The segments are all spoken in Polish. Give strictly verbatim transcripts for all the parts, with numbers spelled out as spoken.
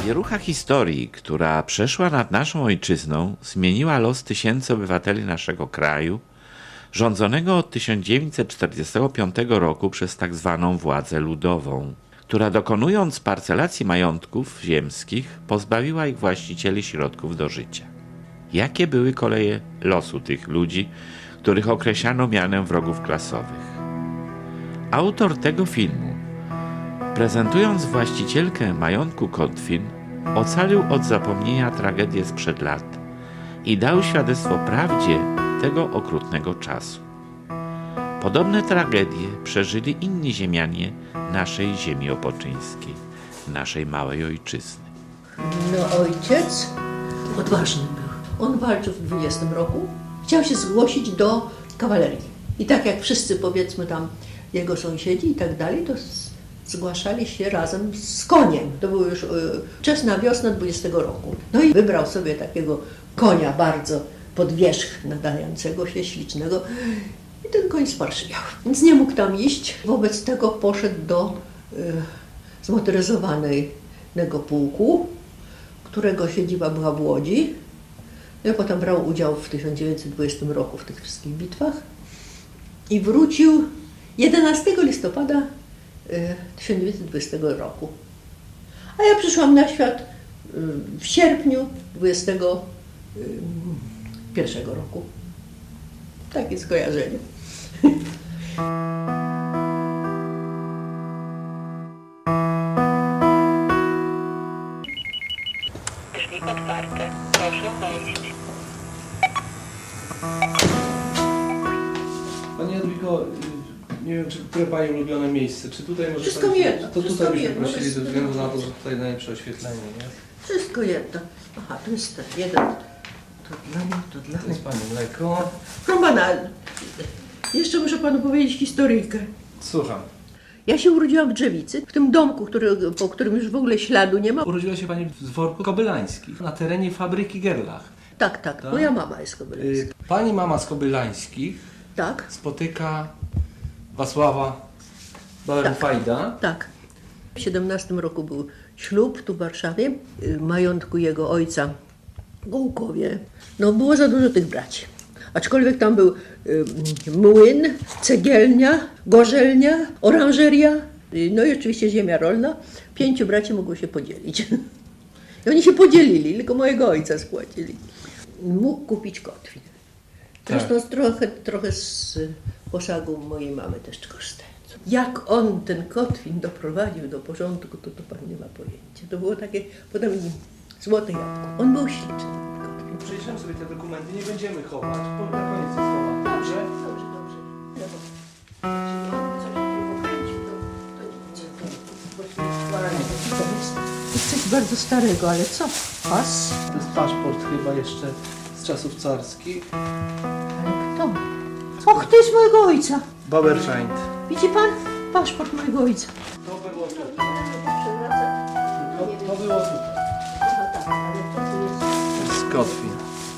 Zawierucha historii, która przeszła nad naszą ojczyzną, zmieniła los tysięcy obywateli naszego kraju, rządzonego od tysiąc dziewięćset czterdziestego piątego roku przez tak zwaną władzę ludową, która dokonując parcelacji majątków ziemskich pozbawiła ich właścicieli środków do życia. Jakie były koleje losu tych ludzi, których określano mianem wrogów klasowych? Autor tego filmu, prezentując właścicielkę majątku Kotwin, ocalił od zapomnienia tragedię sprzed lat i dał świadectwo prawdzie tego okrutnego czasu. Podobne tragedie przeżyli inni ziemianie naszej ziemi opoczyńskiej, naszej małej ojczyzny. No ojciec odważny był. On walczył w dwudziestym roku. Chciał się zgłosić do kawalerii. I tak jak wszyscy, powiedzmy tam, jego sąsiedzi i tak dalej, to zgłaszali się razem z koniem. To był już wczesna wiosna dwudziestego roku. No i wybrał sobie takiego konia bardzo pod wierzch nadającego się, ślicznego. I ten koń sparszywiał. Więc nie mógł tam iść. Wobec tego poszedł do y, zmotoryzowanego pułku, którego siedziba była w Łodzi. No i potem brał udział w tysiąc dziewięćset dwudziestym roku w tych wszystkich bitwach. I wrócił jedenastego listopada tysiąc dziewięćset dwudziestego roku. A ja przyszłam na świat w sierpniu dwudziestego pierwszego roku. Takie skojarzenie. Drzwi otwarte. Proszę wejść. Pani Jadwigo, nie wiem, czy które Pani ulubione miejsce, czy tutaj może Wszystko pani, jedno. To Wszystko tutaj byśmy jedno. prosili ze względu na to, że tutaj najlepsze oświetlenie, nie? Wszystko jedno. Aha, to jest ten jeden. To dla mnie, to dla To mnie. jest Pani mleko. Proszę pana, jeszcze muszę panu powiedzieć historyjkę. Słucham. Ja się urodziłam w Drzewicy, w tym domku, który, po którym już w ogóle śladu nie ma. Urodziła się Pani w dworku Kobylańskich, na terenie fabryki Gerlach. Tak, tak, Tak? moja mama jest kobylańska. Y, Pani mama z Kobylańskich Tak, spotyka Wacława Bauernfeida. tak. W siedemnastym roku był ślub tu w Warszawie, y, majątku jego ojca w Gołkowie. No było za dużo tych braci. Aczkolwiek tam był y, młyn, cegielnia, gorzelnia, oranżeria, y, no i oczywiście ziemia rolna. Pięciu braci mogło się podzielić. I oni się podzielili, tylko mojego ojca spłacili. Mógł kupić Kotwin. Zresztą Tak. trochę, trochę z poszagu mojej mamy też korzystając. Jak on ten Kotwin doprowadził do porządku, to, to pan nie ma pojęcia. To było takie potem złote jabłko. On był śliczny, ten Kotwin. Przejrzymy sobie te dokumenty, nie będziemy chować, bo na koniec je schowam. Dobrze, dobrze, dobrze. Jeśli on coś takiego kręcił, to, to nic. To jest, to jest coś bardzo starego, ale co? Pas? To jest paszport chyba jeszcze z czasów carskich. Ale kto? Och, to jest mojego ojca. Bauerfeind. Widzi pan? Paszport mojego ojca. To było tutaj. Przewraca. To, to było tutaj. No tak, ale to tu jest... Z Kotwin.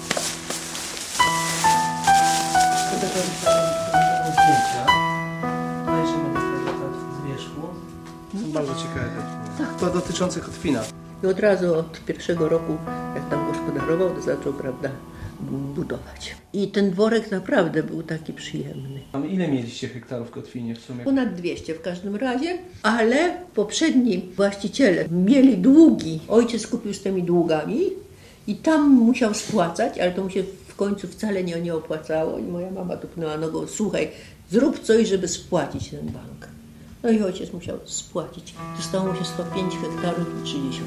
Zdjęcia. Zajrzymy do tego z wierzchu. Są bardzo ciekawe. To dotyczące Kotwina. I od razu od pierwszego roku, jak tam gospodarował, to zaczął, prawda, budować. I ten dworek naprawdę był taki przyjemny. Ile mieliście hektarów w Kotwinie w sumie? Ponad dwieście w każdym razie, ale poprzedni właściciele mieli długi. Ojciec kupił z tymi długami i tam musiał spłacać, ale to mu się w końcu wcale nie, nie opłacało. I moja mama tupnęła nogą, słuchaj, zrób coś, żeby spłacić ten bank. No i ojciec musiał spłacić. Zostało mu się sto pięć hektarów i trzydzieści.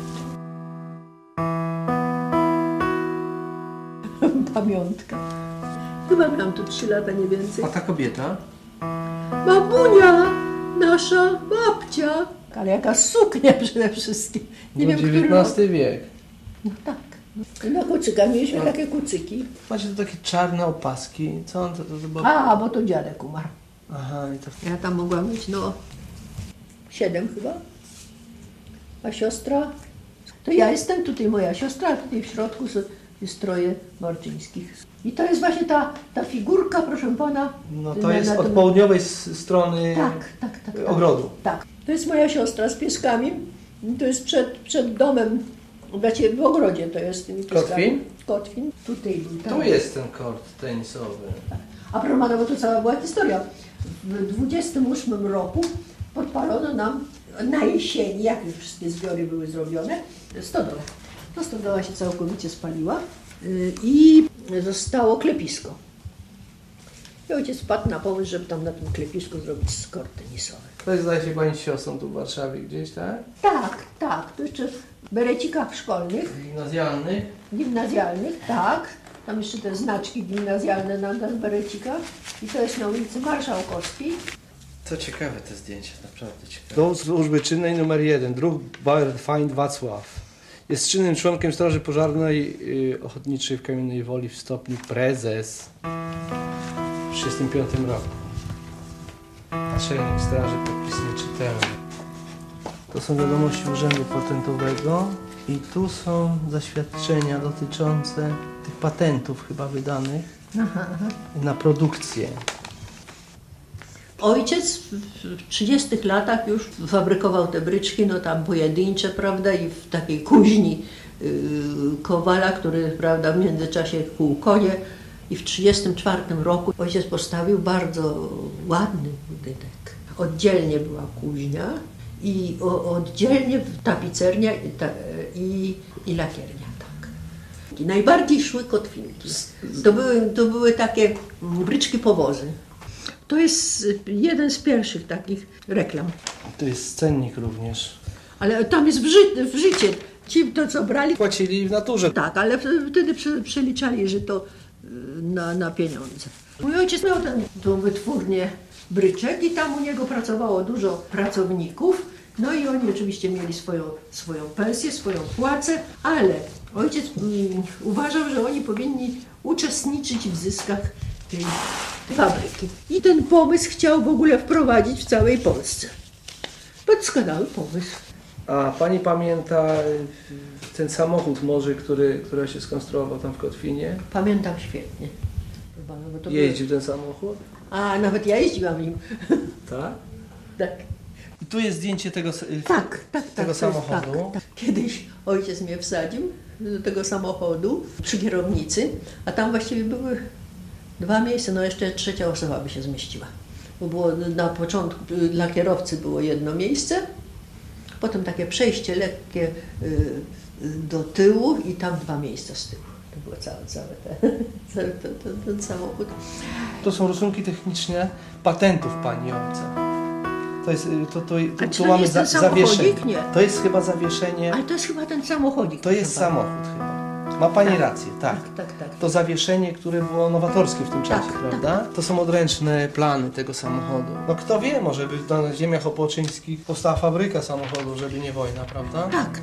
Pamiątka. Chyba miałam tu trzy lata, nie więcej. A ta kobieta? Babunia, nasza babcia. Ale jaka suknia przede wszystkim. Nie No, wiem, który rok. dziewiętnasty wiek. No tak. No. Na kucykach mieliśmy No. takie kucyki. Macie tu takie czarne opaski. Co on to, to, to było? A, bo to dziadek umarł. Aha, i to... Ja tam mogłam mieć, no, siedem chyba. A siostra? To ja jestem tutaj, moja siostra, a tutaj w środku są stroje Marczyńskich. I to jest właśnie ta, ta figurka, proszę pana. No to na- jest na od tym- południowej s- strony Tak, tak, tak, tak. ogrodu. Tak. To jest moja siostra z pieskami. To jest przed, przed domem Znaczy w ogrodzie to jest. Tymi Kotwin? Kotwin. Tutaj był. Tu tam. jest ten kort tenisowy. A propos, no bo to cała była historia. W dwudziestym ósmym roku podpalono nam na jesieni, jak już wszystkie zbiory były zrobione, stodołę. No stodoła się całkowicie spaliła yy, i zostało klepisko. I ojciec wpadł na pomysł, żeby tam na tym klepisku zrobić skort tenisowy. To jest, zdaje się, pani siostrą tu w Warszawie gdzieś, tak? Tak, tak, to jeszcze w berecikach szkolnych, Gimnazjalnych. gimnazjalnych, tak. Tam jeszcze te znaczki gimnazjalne na tych berecikach. I to jest na ulicy Marszałkowskiej. To ciekawe te zdjęcia, naprawdę ciekawe. Do służby czynnej numer jeden, druh Bauer-Feind Wacław. Jest czynnym członkiem Straży Pożarnej yy, Ochotniczej w Kamiennej Woli w stopniu prezes w tysiąc dziewięćset trzydziestym piątym roku. Naczelnik Straży, podpis nieczytelny. To są wiadomości Urzędu Patentowego i tu są zaświadczenia dotyczące tych patentów chyba wydanych Aha, aha. na produkcję. Ojciec w trzydziestych latach już fabrykował te bryczki, no tam pojedyncze, prawda, i w takiej kuźni yy, Kowala, który, prawda, w międzyczasie kuł konie. I w trzydziestym czwartym roku ojciec postawił bardzo ładny budynek. Oddzielnie była kuźnia i o, oddzielnie tapicernia i, ta, i, i lakiernia. Tak. I najbardziej szły kotwinki. To były, to były takie bryczki powozy. To jest jeden z pierwszych takich reklam. To jest cennik również. Ale tam jest w, ży w życie. Ci to, co brali, Płacili w naturze. tak, ale wtedy przy, przeliczali, że to na, na pieniądze. Mój ojciec miał tę tą wytwórnię bryczek i tam u niego pracowało dużo pracowników. No i oni oczywiście mieli swoją, swoją pensję, swoją płacę, ale ojciec mm, uważał, że oni powinni uczestniczyć w zyskach tej fabryki. I ten pomysł chciał w ogóle wprowadzić w całej Polsce. Doskonały pomysł. A pani pamięta ten samochód może, który, który się skonstruował tam w Kotwinie? Pamiętam świetnie. Bo to Jeździł ten samochód? A nawet ja jeździłam nim. Tak? Tak. I tu jest zdjęcie tego, Tak, tak, tego tak, samochodu. Tak, tak. Kiedyś ojciec mnie wsadził do tego samochodu przy kierownicy, a tam właściwie były dwa miejsca, no jeszcze trzecia osoba by się zmieściła. Bo było na początku dla kierowcy było jedno miejsce, potem takie przejście lekkie do tyłu i tam dwa miejsca z tyłu. To było całe, całe te, cały ten, ten, ten samochód. To są rysunki techniczne patentów pani ojca. To jest, to, to, A tu, czy tu to mamy jest za, ten samochodzik? zawieszenie. Nie. To jest chyba zawieszenie. Ale to jest chyba ten samochodzik. To jest proszę pana. samochód chyba. Ma pani Tak. rację, tak. Tak, tak, tak. To zawieszenie, które było nowatorskie w tym czasie, Tak, prawda? To są odręczne plany tego samochodu. No kto wie, może by na ziemiach opoczyńskich powstała fabryka samochodów, żeby nie wojna, prawda? Tak.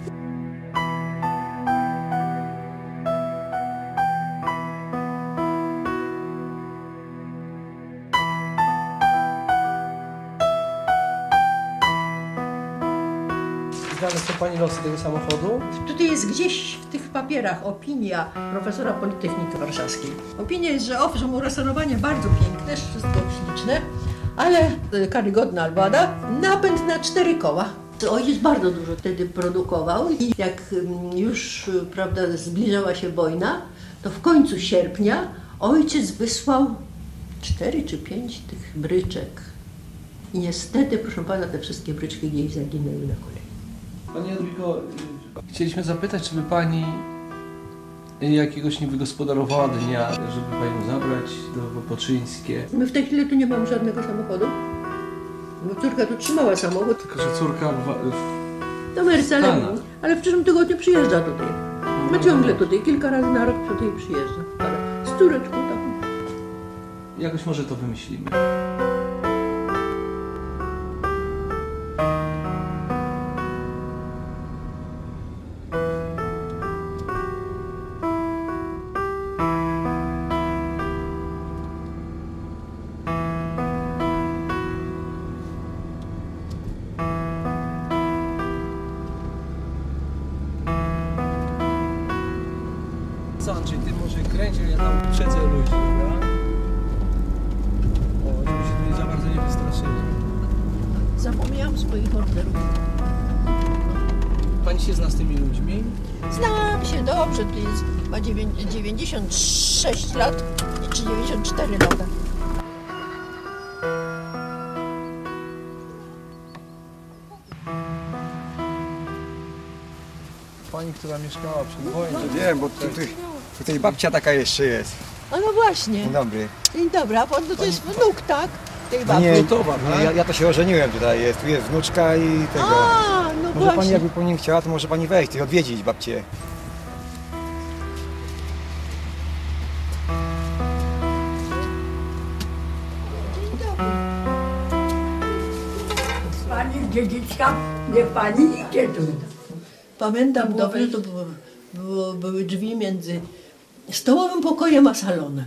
Znane są pani losy tego samochodu? Tutaj jest gdzieś w tych papierach opinia profesora Politechniki Warszawskiej. Opinia jest, że owszem, urestaurowanie bardzo piękne, wszystko śliczne, ale karygodna albada, napęd na cztery koła. Ojciec bardzo dużo wtedy produkował i jak już, prawda, zbliżała się wojna, to w końcu sierpnia ojciec wysłał cztery czy pięć tych bryczek. I niestety, proszę pana, te wszystkie bryczki gdzieś zaginęły na kolei. Pani Jadwigo, chcieliśmy zapytać, czy by pani jakiegoś nie wygospodarowała dnia, żeby panią zabrać do Opoczyńskie. My w tej chwili tu nie mamy żadnego samochodu. Bo córka tu trzymała samochód. Tylko, że córka w, w Do Mercedes, ale, Stanach. ale w przyszłym tygodniu przyjeżdża tutaj. Ma ciągle tutaj, kilka razy na rok tutaj przyjeżdża. Ale z córeczką taką. jakoś może to wymyślimy. Co Andrzej, ty może kręć, a ja tam przedzę ludzi, dobra? O, żeby się tu nie za bardzo nie wystraszyli. Zapomniałam swoich orderów. Pani się zna z tymi ludźmi? Znam się dobrze, to jest, ma dziewięćdziesiąt sześć lat czy dziewięćdziesiąt cztery lata. Pani, która mieszkała przed wojną. Wiem, bo tutaj, tutaj babcia taka jeszcze jest. A no właśnie. Dzień dobry. Dzień dobry, a pan to jest wnuk, tak? Tej No babci. nie, towar, no, tak? ja, ja to się ożeniłem tutaj, jest, tu jest wnuczka i tego. A, no Może właśnie. pani jakby po nim chciała, to może pani wejść i odwiedzić babcię. Pani dziedziczka, niech pani idzie tu. Pamiętam dobrze, to było, było, były drzwi między stołowym pokojem a salonem.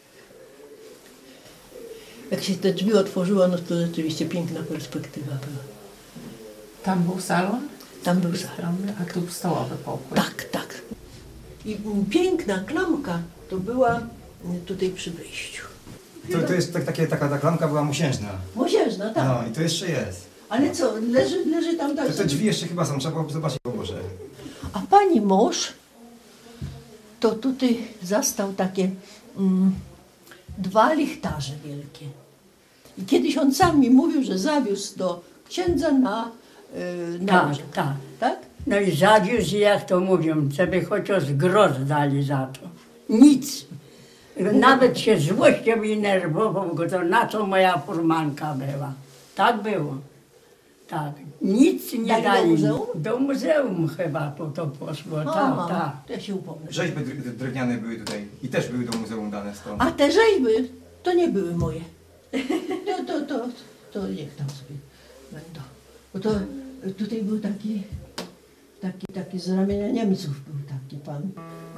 Jak się te drzwi otworzyło, no to rzeczywiście piękna perspektywa była. Tam był salon? Tam był salon. Strony, a tu stołowy pokój. Tak, tak. I mm, piękna klamka to była mm, tutaj przy wyjściu. To, to jest tak, takie, taka ta klamka była musiężna. Mosiężna, tak. No i to jeszcze jest. Ale co, leży, leży tam tak. To te drzwi jeszcze chyba są, trzeba było zobaczyć po Boże. A pani mąż to tutaj zastał takie mm, dwa lichtarze wielkie. I kiedyś on sam mi mówił, że zawiózł do księdza na, yy, na Tak, róże. tak. Tak? No i zawiózł, jak to mówią, żeby chociaż grosz dali za to. Nic. Nawet się złością i nerwował go, to na co moja furmanka była. Tak było. Tak. Nic nie Dali do dali. muzeum? Do muzeum chyba to, to poszło. Aha, Tak, tak. to ja się upomnę. Rzeźby dr- drewniane były tutaj i też były do muzeum dane stąd. A te rzeźby to nie były moje. To, to, to, to niech tam sobie będą. Bo to tutaj był taki, taki, taki z ramienia Niemców był taki pan. Em,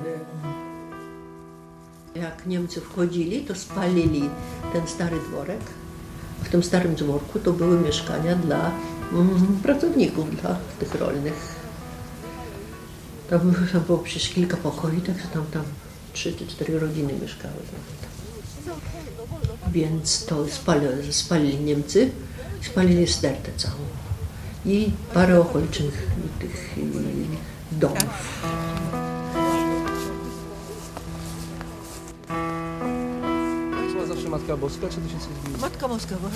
Jak Niemcy wchodzili, to spalili ten stary dworek. W tym starym dworku to były mieszkania dla mm, pracowników, dla tych rolnych. To było, to było przecież kilka pokoi, także tam, tam trzy czy cztery rodziny mieszkały. Więc to spali, spalili Niemcy, spalili stertę całą i parę okolicznych tych y, domów. Była zawsze Matka Boska, czy to się coś zmieniło? Matka Boska była.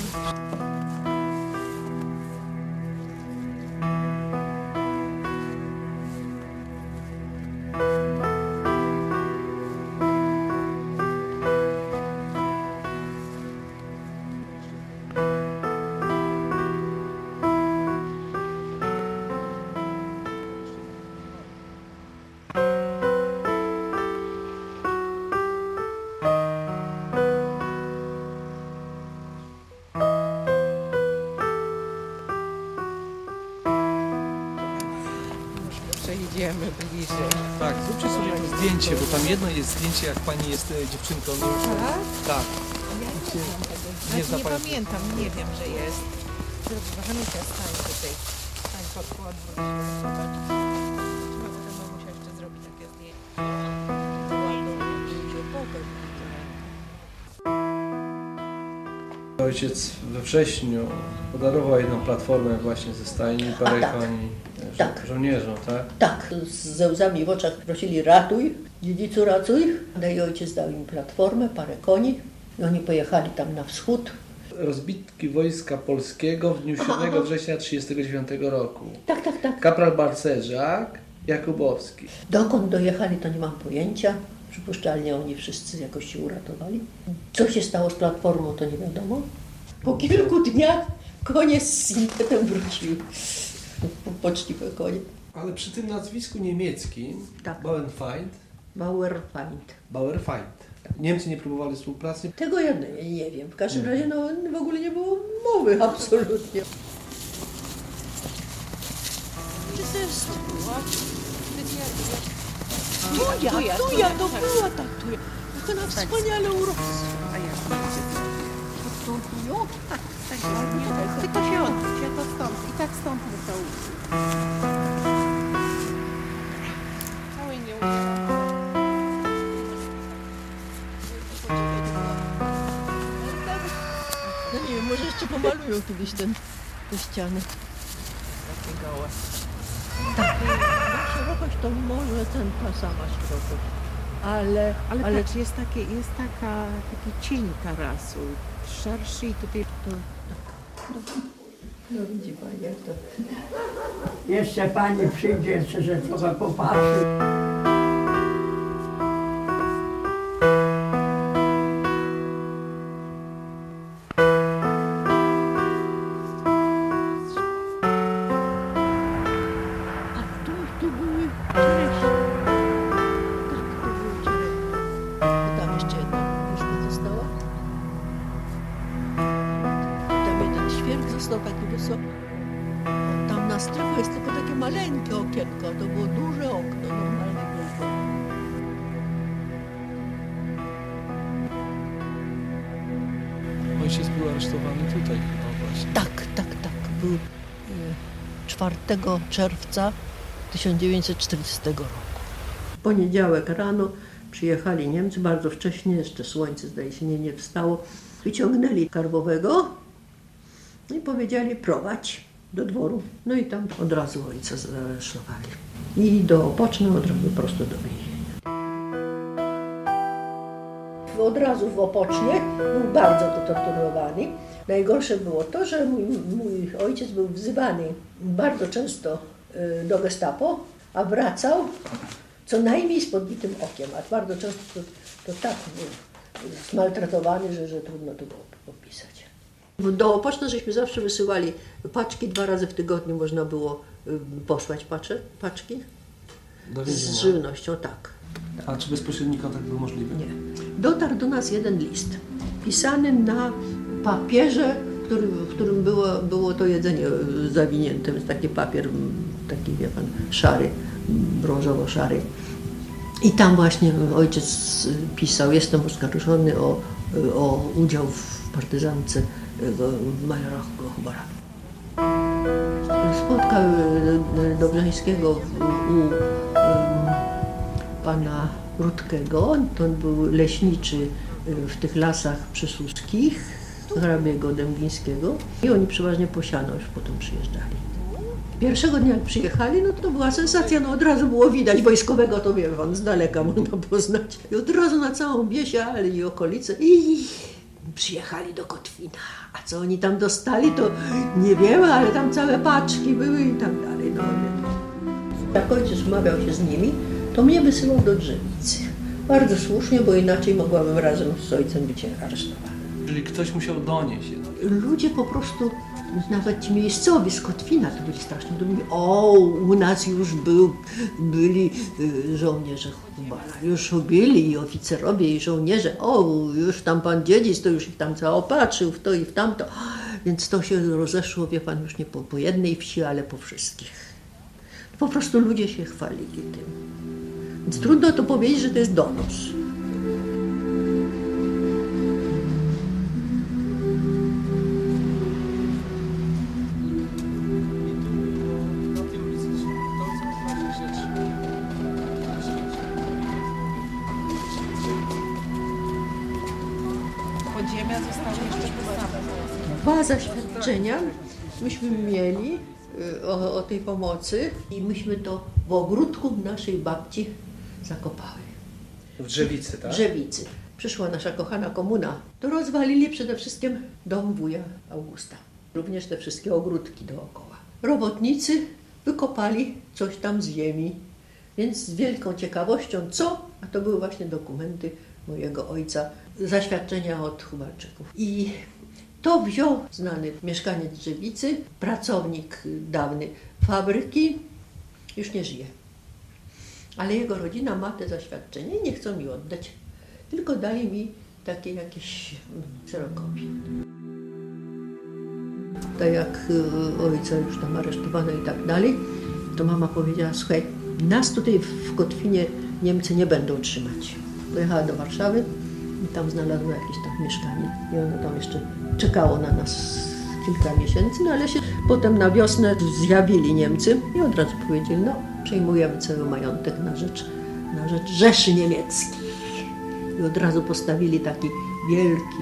Przejdziemy bliżej. Tak, zróbcie sobie to zdjęcie, bo tam jedno jest zdjęcie, jak pani jest e, dziewczynką. Nie wiem, Tak? tak. Ja Nie nie, zna nie pani. pamiętam, nie wiem, że jest. Żanusia, stań tutaj. Stań pod odwróć się, zobacz. Trzeba potem mamusia jeszcze zrobi takie zdjęcie. Ojciec we wrześniu podarował jedną platformę właśnie ze stajni i parę tak. koni żo- Tak. żołnierzom, tak? Tak, ze łzami w oczach prosili ratuj, dziedzicu ratuj. No i ojciec dał im platformę, parę koni i oni pojechali tam na wschód. Rozbitki Wojska Polskiego w dniu siódmego września tysiąc dziewięćset trzydziestego dziewiątego roku. Tak, tak, tak. Kapral Barceżak, Jakubowski. Dokąd dojechali, to nie mam pojęcia. Przypuszczalnie oni wszyscy jakoś się uratowali. Co się stało z platformą, to nie wiadomo. Po kilku dniach konie z impetem wróciły. Poczciwe konie. Ale przy tym nazwisku niemieckim, Tak. Bauernfeind, Bauerfeind. Bauerfeind. Niemcy nie próbowali współpracy. Tego ja nie, nie wiem. W każdym razie no, w ogóle nie było mowy absolutnie. To jest tuja, tuja, tuja, to była ta tuja. Jak ona wspaniale urosła. A ja Tą tują? tak, tak ładnie. Tylko się odwróć, ja to stąd. I tak stąd by to Całej nie umieram. No nie wiem, może jeszcze pomalują kiedyś ten, te ściany. Takie gołe. Tak, na szerokość to może ten, ta sama szerokość, ale, Ale, ale patrz, jest, takie, jest taka, taki cień tarasu, szerszy i tutaj to... no widzi pani jak to. Jeszcze pani przyjdzie, jeszcze, że trochę popatrzy. A tu, tu były czereśnie. Tak, tu były czereśnie. I tam jeszcze jedna już została. Tam jeden świerk został taki wysoki. O, tam na strychu jest tylko takie maleńkie okienko. To było duże okno, normalnie było. Ojciec był aresztowany tutaj chyba właśnie. Tak, tak, tak. Był e, czwartego czerwca tysiąc dziewięćset czterdziestego roku. W poniedziałek rano przyjechali Niemcy, bardzo wcześnie, jeszcze słońce zdaje się nie, nie wstało. Wyciągnęli Karbowego i powiedzieli prowadź do dworu. No i tam od razu ojca zaresztowali. I do Opoczna od razu prosto do więzienia. Od razu w Opocznie był bardzo torturowany. Najgorsze było to, że mój, mój ojciec był wzywany bardzo często y, do Gestapo, a wracał co najmniej z podbitym okiem, a bardzo często to, to tak był zmaltretowany, że, że trudno to było opisać. Do Opoczna żeśmy zawsze wysyłali paczki, dwa razy w tygodniu można było y, posłać pacze, paczki Do z więzienia. żywnością, tak. A czy bezpośredni kontakt był możliwy? Nie. Dotarł do nas jeden list, pisany na papierze, który, w którym było, było to jedzenie zawinięte, więc taki papier, taki wie pan, szary, brązowo-szary. I tam właśnie ojciec pisał, jestem oskarżony o, o udział w partyzance w Majorach Gochbara. Spotkał Dobrzańskiego u, u pana Rudkego, to był leśniczy w tych lasach przysuskich, hrabiego Dębińskiego i oni przeważnie po siano już potem przyjeżdżali. Pierwszego dnia jak przyjechali, no to była sensacja, no od razu było widać, wojskowego to wie pan, z daleka można poznać. I od razu na całą wieś i okolice i przyjechali do Kotwina. A co oni tam dostali, to nie wiemy, ale tam całe paczki były i tak dalej. No, jak ojciec umawiał się z nimi, to mnie wysyłał do Drzewicy. Bardzo słusznie, bo inaczej mogłabym razem z ojcem być aresztowana. Czyli ktoś musiał donieść. Ludzie po prostu, nawet ci miejscowi z Kotwina, to byli strasznie dumni. O, u nas już był, byli y, żołnierze Hubara, już byli i oficerowie i żołnierze. O, już tam pan dziedzic, to już ich tam zaopatrzył w to i w tamto. Więc to się rozeszło, wie pan, już nie po, po jednej wsi, ale po wszystkich. Po prostu ludzie się chwalili tym. Więc trudno to powiedzieć, że to jest donos. Podziemia zostały jeszcze postawione. Dwa zaświadczenia myśmy mieli y, o, o tej pomocy i myśmy to w ogródku naszej babci zakopały. W Drzewicy, tak? W Drzewicy. Przyszła nasza kochana komuna. To rozwalili przede wszystkim dom wuja Augusta. Również te wszystkie ogródki dookoła. Robotnicy wykopali coś tam z ziemi. Więc z wielką ciekawością co? A to były właśnie dokumenty mojego ojca, zaświadczenia od Hubarczyków. I to wziął znany mieszkaniec Drzewicy, pracownik dawny fabryki, już nie żyje. Ale jego rodzina ma te zaświadczenie i nie chcą mi oddać, tylko dali mi takie jakieś kserokopie. Tak jak ojca już tam aresztowano i tak dalej, to mama powiedziała, słuchaj, nas tutaj w Kotwinie Niemcy nie będą trzymać. Pojechała do Warszawy i tam znalazła jakieś tam mieszkanie i ono tam jeszcze czekało na nas kilka miesięcy, no ale się potem na wiosnę zjawili Niemcy i od razu powiedzieli, no przejmujemy cały majątek na rzecz, na rzecz Rzeszy Niemieckiej. I od razu postawili taki wielki,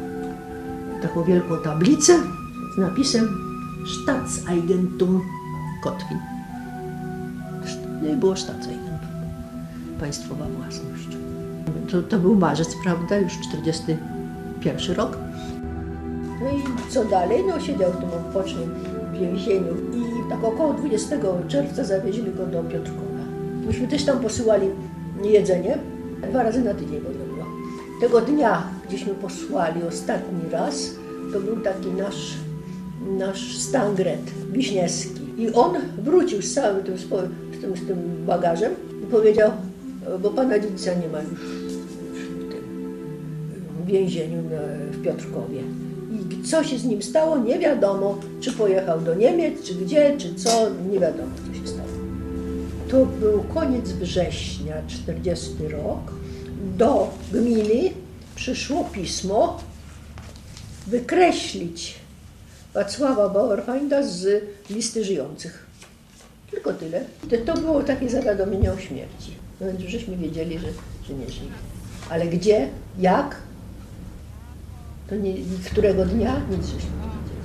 taką wielką tablicę z napisem Staatseigentum Kotwin. Nie było stacja, państwowa własność. To, to był marzec, prawda, już czterdziesty pierwszy rok. No i co dalej? No siedział w tym odpocznym więzieniu i tak około dwudziestego czerwca zawieźli go do Piotrkowa. Myśmy też tam posyłali jedzenie, dwa razy na tydzień to było. Tego dnia, gdzieśmy posłali ostatni raz, to był taki nasz, nasz Stangret Wiśniewski. I on wrócił z całym tym, z tym, z tym bagażem i powiedział, bo pana dziedzica nie ma już w tym więzieniu w Piotrkowie. I co się z nim stało, nie wiadomo, czy pojechał do Niemiec, czy gdzie, czy co, nie wiadomo, co się stało. To był koniec września, czterdziesty rok. Do gminy przyszło pismo wykreślić Wacława Bauerfeinda z listy żyjących. Tylko tyle. To było takie zawiadomienie o śmierci. No więc żeśmy wiedzieli, że, że nie żyje. Ale gdzie, jak, to nie, którego dnia, nic żeśmy nie wiedzieli.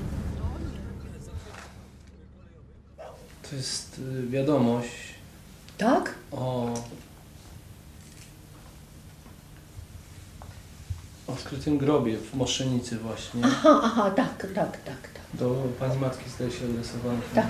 To jest y, wiadomość Tak? o odkrytym grobie w Moszenicy właśnie. Aha, aha, tak, tak, tak, tak. Do pani matki zdaje się adresowany. Tak.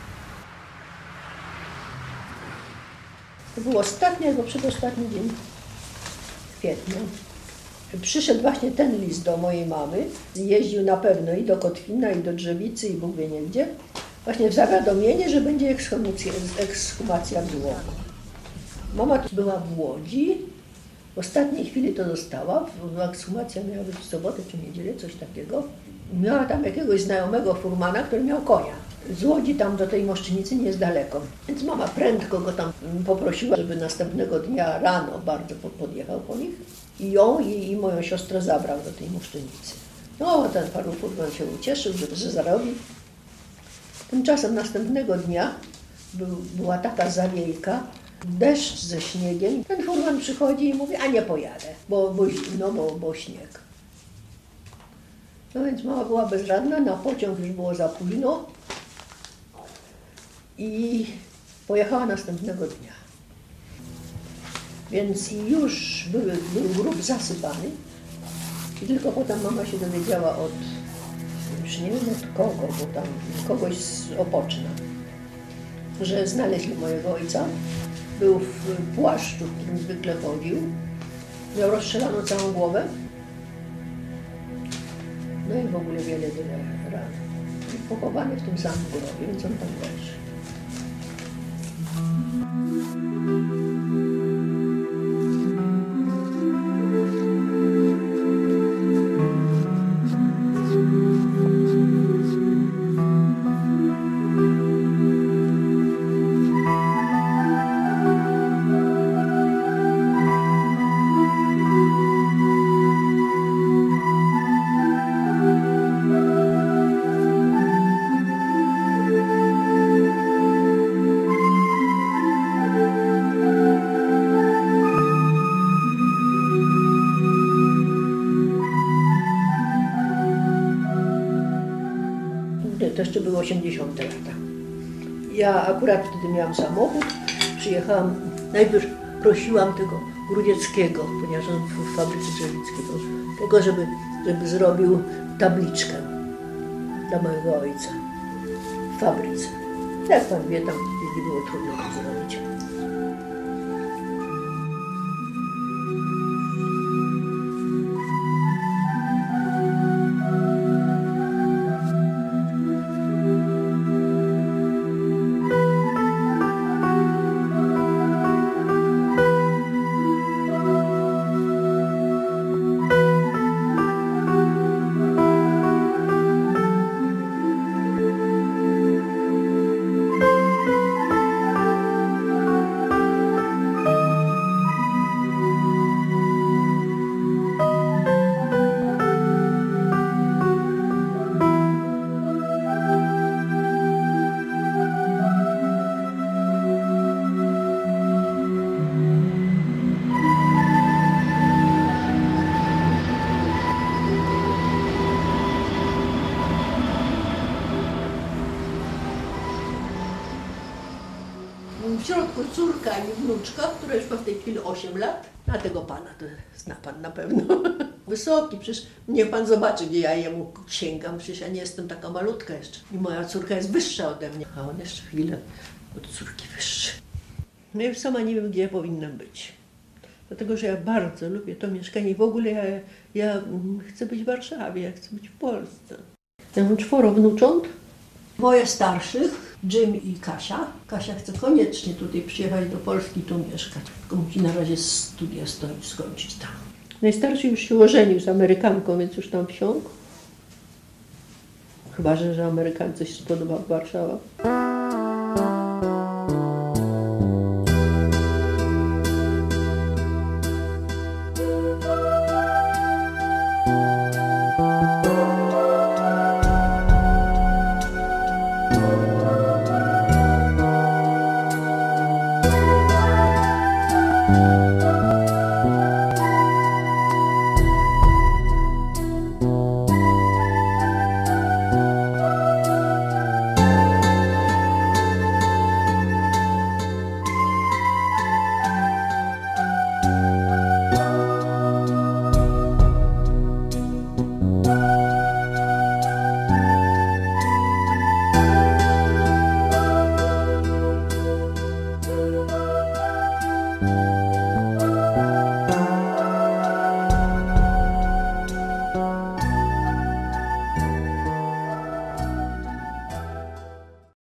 To był ostatni albo przedostatni dzień kwietnia. Przyszedł właśnie ten list do mojej mamy. Jeździł na pewno i do Kotwina, i do Drzewicy, i Bóg wie nie gdzie. Właśnie w zawiadomienie, że będzie ekshumacja, ekshumacja w Złogu. Mama była w Łodzi. W ostatniej chwili to dostała. Ekshumacja miała być w sobotę czy niedzielę, coś takiego. Miała tam jakiegoś znajomego furmana, który miał konia. Z Łodzi tam do tej Moszczynicy nie jest daleko. Więc mama prędko go tam poprosiła, żeby następnego dnia rano bardzo podjechał po nich. I ją i, i moją siostrę zabrał do tej Moszczynicy. No, ten pan furman się ucieszył, że, że zarobi. Tymczasem następnego dnia był, była taka zawiejka, deszcz ze śniegiem. Ten furman przychodzi i mówi, a nie pojadę, bo, bo zimno, bo, bo śnieg. No więc mama była bezradna, na pociąg już było za późno i pojechała następnego dnia. Więc już był, był grób zasypany i tylko potem mama się dowiedziała od, już nie wiem od kogo, bo tam kogoś z Opoczna, że znaleźli mojego ojca. Był w płaszczu, w którym zwykle chodził, miał rozstrzelaną całą głowę. No i w ogóle wiele, wiele ran. I pochowany w tym samym grobie, więc on tam leży. To jeszcze były osiemdziesiąte lata. Ja akurat wtedy miałam samochód, przyjechałam, najpierw prosiłam tego Grudzieckiego, ponieważ on w fabryce drzewickiej, tego, żeby, żeby zrobił tabliczkę dla mojego ojca w fabryce. Jak pan wie, tam nie było trudno to zrobić. w środku córka i wnuczka, która już ma w tej chwili osiem lat. A tego pana to zna pan na pewno. Wysoki, przecież niech pan zobaczy, gdzie ja jemu sięgam. Przecież ja nie jestem taka malutka jeszcze. I moja córka jest wyższa ode mnie, a on jeszcze chwilę od córki wyższy. No i sama nie wiem, gdzie ja powinnam być. Dlatego, że ja bardzo lubię to mieszkanie i w ogóle ja, ja chcę być w Warszawie, ja chcę być w Polsce. Ja mam czworo wnucząt, dwoje starszych, Jim i Kasia. Kasia chce koniecznie tutaj przyjechać do Polski i tu mieszkać, tylko musi na razie studia skończyć tam. Najstarszy już się ożenił z Amerykanką, więc już tam wsiąkł. Chyba, że, że Amerykance się spodoba Warszawa.